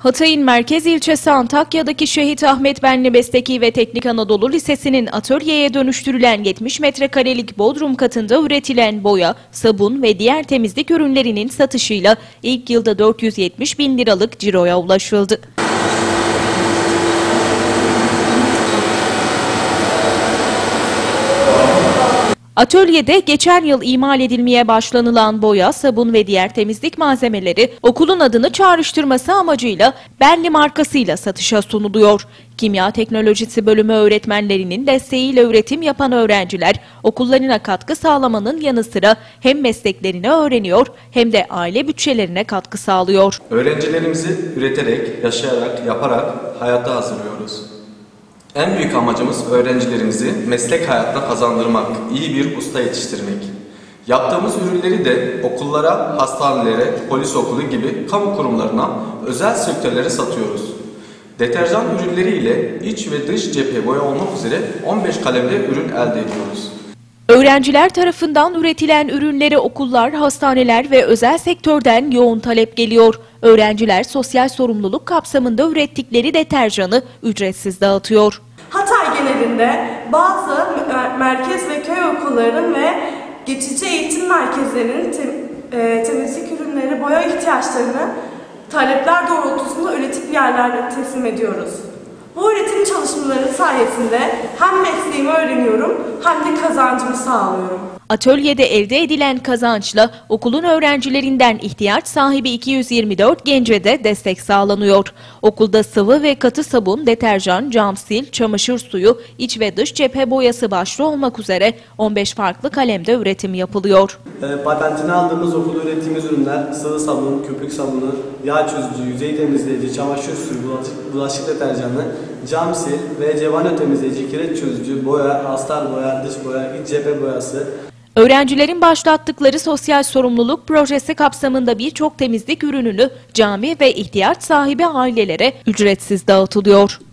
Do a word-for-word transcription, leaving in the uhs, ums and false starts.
Hatay'ın merkez ilçesi Antakya'daki Şehit Ahmet Benli Mesleki ve Teknik Anadolu Lisesi'nin atölyeye dönüştürülen yetmiş metrekarelik bodrum katında üretilen boya, sabun ve diğer temizlik ürünlerinin satışıyla ilk yılda dört yüz yetmiş bin liralık ciroya ulaşıldı. Atölyede geçen yıl imal edilmeye başlanılan boya, sabun ve diğer temizlik malzemeleri okulun adını çağrıştırması amacıyla Benli markasıyla satışa sunuluyor. Kimya Teknolojisi bölümü öğretmenlerinin desteğiyle üretim yapan öğrenciler okullarına katkı sağlamanın yanı sıra hem mesleklerini öğreniyor hem de aile bütçelerine katkı sağlıyor. Öğrencilerimizi üreterek, yaşayarak, yaparak hayata hazırlıyoruz. En büyük amacımız öğrencilerimizi meslek hayatına kazandırmak, iyi bir usta yetiştirmek. Yaptığımız ürünleri de okullara, hastanelere, polis okulu gibi kamu kurumlarına, özel sektörlere satıyoruz. Deterjan ürünleri ile iç ve dış cephe boya olmak üzere on beş kalemde ürün elde ediyoruz. Öğrenciler tarafından üretilen ürünlere okullar, hastaneler ve özel sektörden yoğun talep geliyor. Öğrenciler sosyal sorumluluk kapsamında ürettikleri deterjanı ücretsiz dağıtıyor. Hatay genelinde bazı merkez ve köy okullarının ve geçici eğitim merkezlerinin tem e, temizlik ürünleri, boya ihtiyaçlarını talepler doğrultusunda üretip yerlerde teslim ediyoruz. Bu üretim çalışmaları sayesinde hem mesleğimi öğreniyorum hem de kazancımı sağlıyorum. Atölyede elde edilen kazançla okulun öğrencilerinden ihtiyaç sahibi iki yüz yirmi dört gence de destek sağlanıyor. Okulda sıvı ve katı sabun, deterjan, cam sil, çamaşır suyu, iç ve dış cephe boyası başta olmak üzere on beş farklı kalemde üretim yapılıyor. E, patentini aldığımız okulda ürettiğimiz ürünler sıvı sabun, köpük sabunu, yağ çözücü, yüzey temizleyici, çamaşır suyu, bulaşık, bulaşık deterjanı, cam sil ve cevano temizleyici, kireç çözücü, boya, astar boya, dış boya, iç cephe boyası. Öğrencilerin başlattıkları sosyal sorumluluk projesi kapsamında birçok temizlik ürününü cami ve ihtiyaç sahibi ailelere ücretsiz dağıtılıyor.